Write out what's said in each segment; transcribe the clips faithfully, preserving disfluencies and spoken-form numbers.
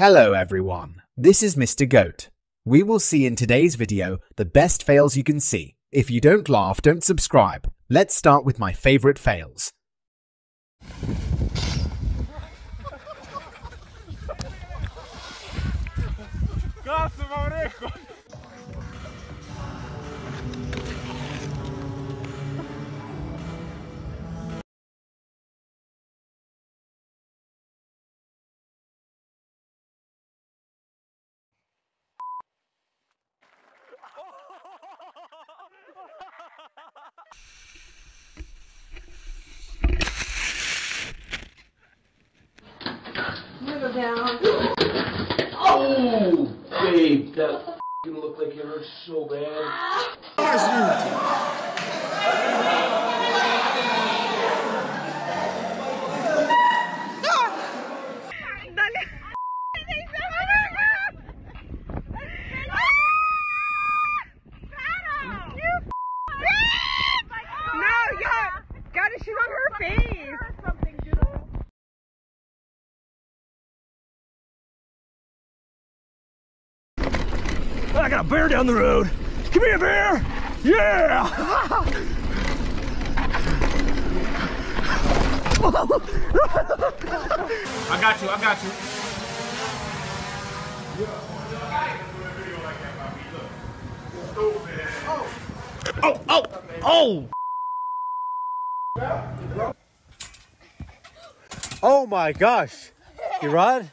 Hello everyone, this is Mister Goat. We will see in today's video the best fails you can see. If you don't laugh, don't subscribe. Let's start with my favorite fails. Down. Oh, babe, that f***ing looked like it hurt so bad. No, yeah, got a shit on her face. I got a bear down the road. Come here, bear! Yeah! I got you, I got you. Oh, oh, oh! Oh my gosh! You rod?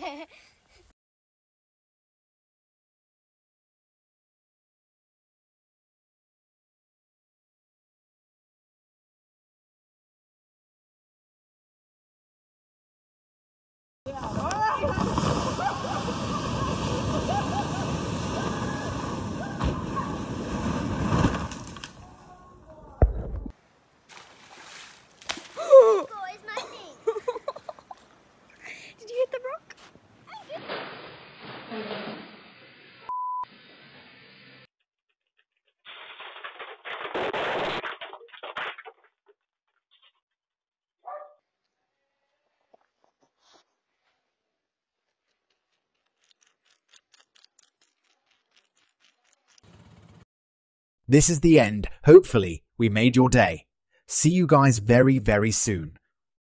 Did you hit the rock? This is the end. Hopefully, we made your day. See you guys very, very soon.